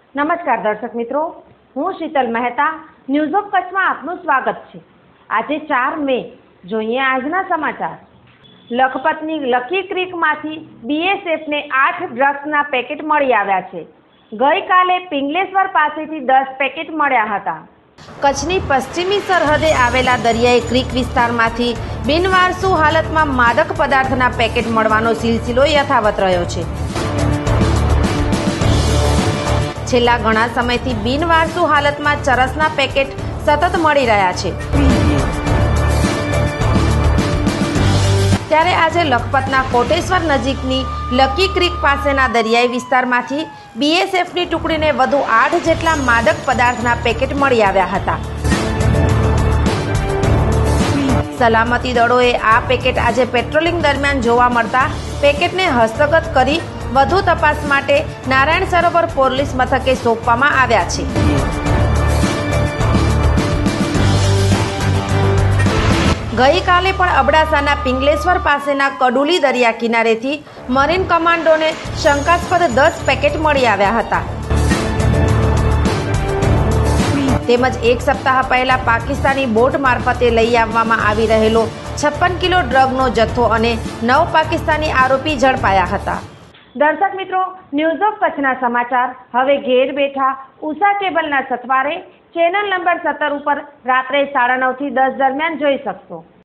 નમસ્કાર દર્શક મિત્રો, હું શીતલ મહેતા ન્યૂઝ ઓફ કચ્છમાં આપનું સ્વાગત છે। આજે 4 મે જોઈએ આજના સમાચાર। લખપતની લકી ક્રીકમાંથી બીએસએફને 8 ડ્રગ્સના પેકેટ મળી આવ્યા છે। ગઈકાલે પિંગલેશ્વર પાસેથી 10 પેકેટ મળ્યા હતા। કચ્છની પશ્ચિમી સરહદે આવેલા દરિયાઈ ક્રીક વિસ્તારમાંથી બિનવારસુ હાલતમાં માદક પદાર્થના પેકેટ મળવાનો સિલસિલો યથાવત રહ્યો છે। છેલ્લા ઘણા સમયથી બિનવારસુ હાલતમાં ચરસના પેકેટ સતત મળી રહ્યા છે। ત્યારે આજે લખપતના કોટેશ્વર નજીકની લકી ક્રીક પાસેના દરિયાઈ વિસ્તારમાંથી બીએસએફની ટુકડીને વધુ 8 જેટલા માદક પદાર્થના પેકેટ મળી આવ્યા હતા। સલામતી દળોએ આ પેકેટ આજે પેટ્રોલિંગ દરમિયાન જોવા મળતા પેકેટને હસ્તગત કરી વધુ તપાસ માટે નારાયણ સરોવર પોલીસ મથકે સોંપવામાં આવ્યા છે। ગઈકાલે પણ અબડાસાના પિંગલેશ્વર પાસેના કડુલી દરિયા કિનારેથી મરીન કમાન્ડોને શંકાસ્પદ 10 પેકેટ મળી આવ્યા હતા। તેમજ એક સપ્તાહ પહેલા પાકિસ્તાની બોટ મારફતે લઈ આવવામાં આવી રહેલો 56 કિલો ડ્રગનો જથ્થો અને 9 પાકિસ્તાની આરોપી ઝડપાયા હતા। દર્શક મિત્રો, ન્યૂઝ ઓફ કચ્છના સમાચાર હવે ઘેર બેઠા ઉષા કેબલના સથવારે ચેનલ નંબર 17 ઉપર રાત્રે 9:30 થી 10 દરમિયાન જોઈ શકશો।